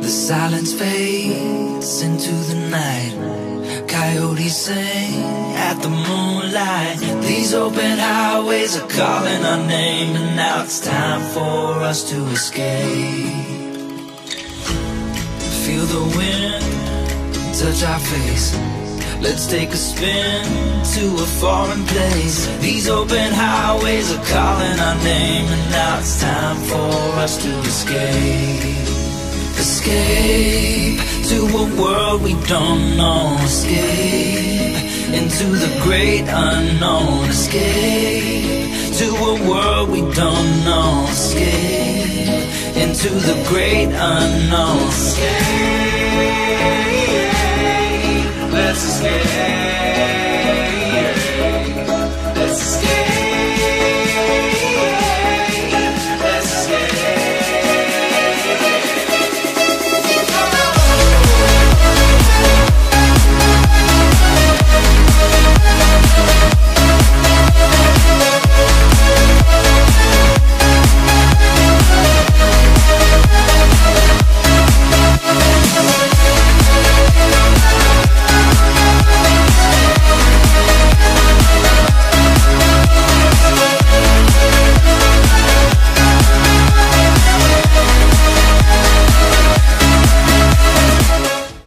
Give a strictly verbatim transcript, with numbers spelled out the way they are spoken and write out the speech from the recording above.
The silence fades into the night. Coyotes sing at the moonlight. These open highways are calling our name, and now it's time for us to escape. Feel the wind touch our face. Let's take a spin to a foreign place. These open highways are calling our name, and now it's time for us to escape. Escape to a world we don't know. Escape into the great unknown. Escape to a world we don't know. Escape into the great unknown. Escape, let's escape.